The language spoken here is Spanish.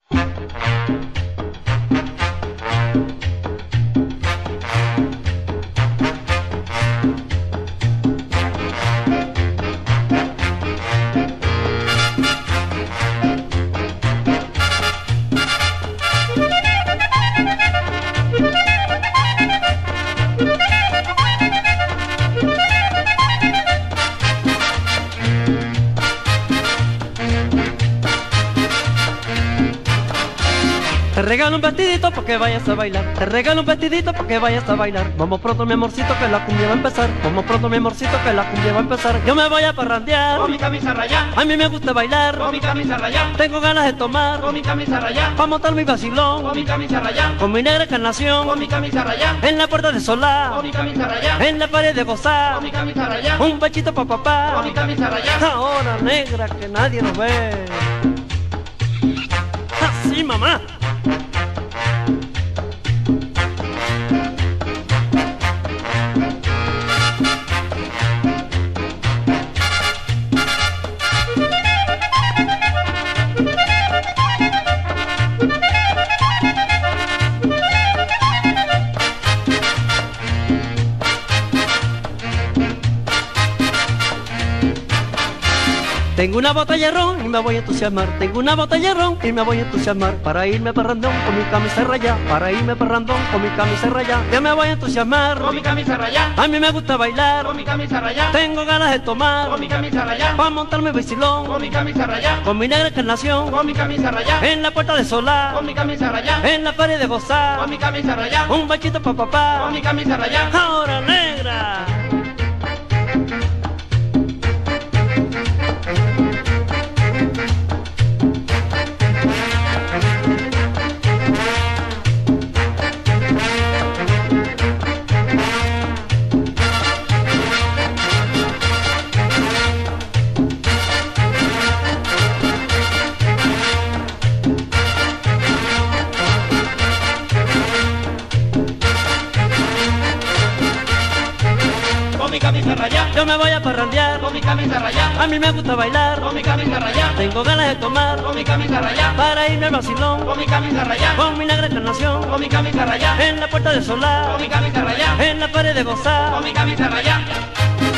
Te regalo un vestidito porque vayas a bailar. Te regalo un vestidito porque vayas a bailar. Vamos pronto mi amorcito que la cumbia va a empezar. Vamos pronto mi amorcito que la cumbia va a empezar. Yo me voy a parrandear con mi camisa rayada. A mí me gusta bailar con mi camisa rayada. Tengo ganas de tomar con mi camisa rayada. pa' montar mi vacilón con mi camisa rayada. con mi negra encarnación con mi camisa rayada. en la puerta de Solá con mi camisa rayada. en la pared de gozar con mi camisa rayada. un bechito pa' papá con mi camisa rayada. ahora negra que nadie nos ve. Así mamá. Tengo una botella de ron y me voy a entusiasmar. Tengo una botella de ron y me voy a entusiasmar. Para irme parrandón con mi camisa rayada. Para irme parrandón con mi camisa rayada. Ya me voy a entusiasmar con mi camisa rayada. A mí me gusta bailar con mi camisa rayada. Tengo ganas de tomar con mi camisa rayada. pa' montarme vacilón con mi camisa rayada. con mi negra encarnación con mi camisa rayada. en la puerta de Solá con mi camisa rayada. en la pared de gozar con mi camisa rayada. un bachito pa' papá con mi camisa rayada. ahora negra. Con mi camisa rayada. Yo me voy a parrandear Con mi camisa rayada. A mí me gusta bailar Con mi camisa rayada. Tengo ganas de tomar Con mi camisa rayada. para irme al vacilón Con mi camisa rayada. con mi negra encarnación Con mi camisa rayada. en la puerta de Solá Con mi camisa rayada. en la pared de gozar Con mi camisa rayada.